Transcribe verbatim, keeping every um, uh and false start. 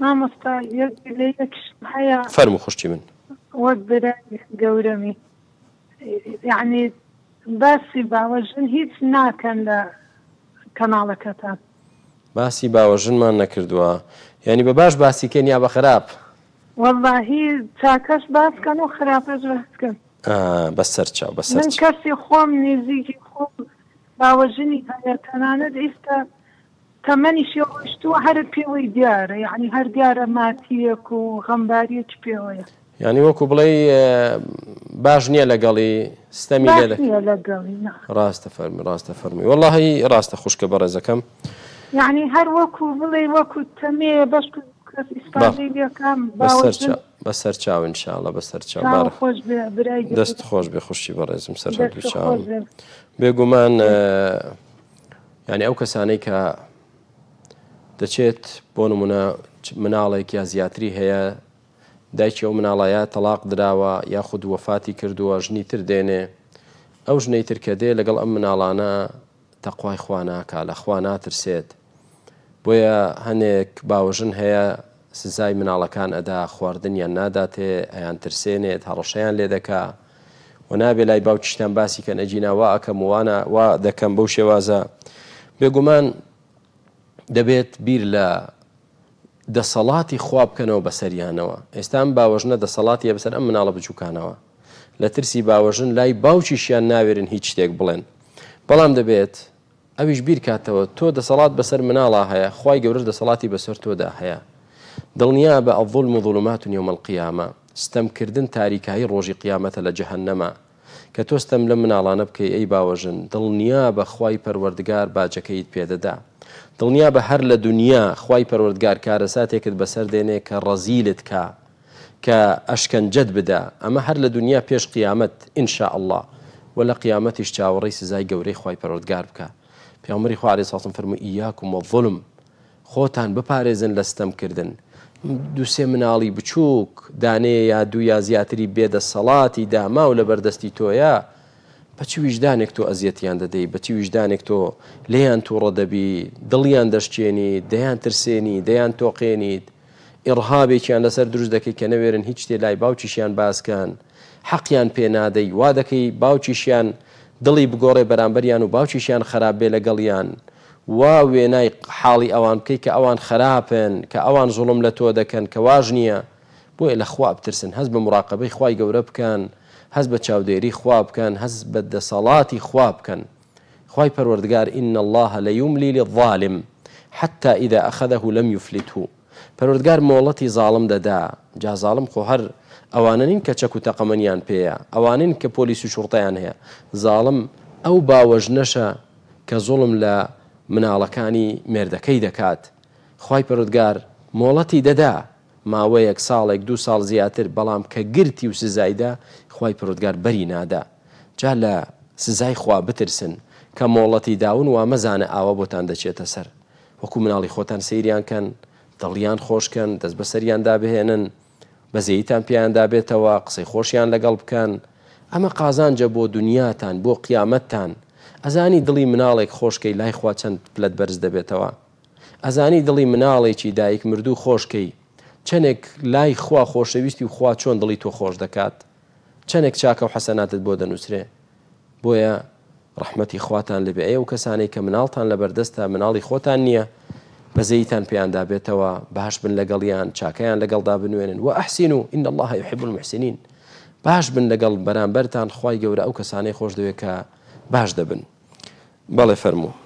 مامۆستا لە یەکشم هەیە فەرموو خوشتی من وەک برای گەورەمی یعنی باسی باوەژن هیچ ناکەن لە کەناڵەکەتان باسی باوەژنمان نەکردووە یعنی بە باش باسیکەن یا بە خراپ وەڵڵاهی چاکەش باسکەن و خراپەش باسکەن بەسەر چاو بەسەر من کەسی خۆم نێزیکی خۆم باوەژنی هەیە تەنانەت ئێستا تەمەنیشی ڕۆیشتووە هەر پێوەی دیارە یعنی هەر دیارە ماتیەک و غەمباریەک پێوەیە یعنی وەکو بڵێ باش نییە لەگەڵی ستەمی لێ لەگەڵی ڕاستە فەرمی ڕاستە فەرمی وەڵڵاهی ڕاستە خوشکە بەڕێزەکەم یعنی هەر وەکو بڵێ وەکو تەمەیە بەش بەسەر چاو ئینشاءڵڵا بەسەر چاو دەست خۆش بێ خوشتی بەڕێزم سەر هەردوو چاوم بێگومان یعنی ئەو کەسانەی کە دەچێت بۆ نمونە مناڵێک یا زیاتری هەیە دایکی ئەو مناڵایە تەلاق دراوە یاخود وەفاتی کردووە ژنی تر دێنێ ئەو ژنەی تر کە دێ لەگەڵ ئەم مناڵانە تەقوای خوا ناکا لە خوا ناترسێت بۆیە هەنێک باوەژن هەیە سزای مناڵەکان ئەدا خواردنیان ناداتێ ئەیان ترسێنێت هەڕەشەیان لێ دەکا و نابێ لای باوکیشتان باسی کە نەجینا وا ئەکەم وانە وا دەکەم بەو شێوازە بێگومان دەبێت بیر لە دەسەڵاتی خوا بکەنەوە بەسەریانەوە ئێستا ئەم باوەژنە دەسەڵاتیە بەسەر ئەم مناڵە بچووکانەوە لە ترسی باوەژن لای باوکیشیان ناوێرن هیچ شتێک بڵێن بەڵام دەبێت ئەویش بیر کاتەوە تۆ دەسەڵات بەسەر مناڵە هەیە خوای گەورە دەسەڵاتی بەسەر تۆدا هەیە دڵنیا بە ئەظڵم و ظولمات یوم القیامە ستەمکردن تاریکایی ڕۆژی قیامەتە لە جەهەنەمە کە تۆ ستەم لە مناڵانە بکەی ئەی باوەژن دڵنیا بە خوای پەروەردگار باجەکەیت پێدەدا دڵنیا بە هەر لە دنیا خوای پەروەردگار کارەساتێکت بەسەر دێنێ کە ڕەزیلت کا کە ئەشکەنجەت بدا ئەمە هەر لە دنیا پێش قیامەت ئینشاء الله و لە قیامەتیش چاوەڕێی سزای گەورەی خوای پەروەردگار بکە پێغەمبەری خوا عەلەیهی سەڵام فەرمووی ئیاکم وەظڵم خۆتان بپارێزن لە ستەمکردن دووسێ مناڵی بچووک دانەیە یا دوو یا زیاتری بێدەسەڵاتی داما و لە بەردەستی تۆیە بەچی ویژدانێک تۆ ئەزیەتیان دەدەی بەچی ویژدانێک تۆ لێیان تووڕە دەبی دڵیان دەشتێنیت دەیان ترسێنی دەیان تۆقێنیت ئیڕهابێکیان لەسەر دروست دەکەی کە نەوێرن هیچ شتێ لای باوکیشیان باسکەن حەقیان پێ نادەی وا دەکەی باوکیشیان دڵی بگۆڕێ بەرامبەریان و باوکیشیان خراپ بێ لەگەڵیان وا وێنای حاڵی ئەوان بکەی کە ئەوان خراپن کە ئەوان زوڵم لە تۆ دەکەن کە واژ نییە بۆیە لە خوا بترسن هەست بە مراقەبەی خوای گەورە بکەن هەست بە چاودێری خوا بکەن هەست بە دەسەڵاتی خوا بکەن خوای پەروەردگار ئین الله لەیوملی للظالم حتى إذا أخذه لم يفلته پەروەردگار مۆڵەتی زاڵم دەدا جا زاڵم خۆ هەر ئەوانە نین کە چەک و تەقەمەنیان پێیە ئەوانین کە پۆلیس و شوڕتەیان هەیە زاڵم ئەو باوەژنەشە کە زوڵم لە مناڵەکانی مێردەکەی دەکات خوای پەروەردگار مۆڵەتی دەدا ماوەیەک ساڵێک دوو ساڵ زیاتر بەڵام کە گرتی و سزایدا خوای پەروەردگار بەری نادا جا لە سزای خوا بترسن کە مۆڵەتی داون و مەزانە ئاوە بۆتان دەچێتە سەر وەکو مناڵی خۆتان سەیریان کەن دڵیان خۆشکەن دەست بە سەریاندا بهێنن بەزەییتان پێیان دابێتەوە قسەی خۆشیان لەگەڵ بکەن ئەمە قازانجە بۆ دنیاتان بۆ قیامەتتان ئەزانی دڵی مناڵێک خۆشکەی لای خوا چەند پلەت بەرز دەبێتەوە ئەزانی دڵی مناڵێکی دایک مردوو خۆشکەی چەندێک لای خوا خۆشەویستی و خوا چۆن دڵی تۆ خۆش دەکات چەندێک چاکە و حەسەناتت بۆ دەنووسرێ بۆیە ڕەحمەتی خواتان لەبێ ئێوە کەسانەی کە مناڵتان لەبەردەستە مناڵی خۆتان نییە بەزەییتان پێیان دابێتەوە باش بن لەگەڵیان چاکەیان لەگەڵدا بنوێنن و ئەحسینوا ئین الله یحب المحسنین باش بن لەگەڵ بەرامبەرتان خوای گەورە ئەو کەسانەی خۆش دەوێت کە باش دەبن بەڵێ فەرموو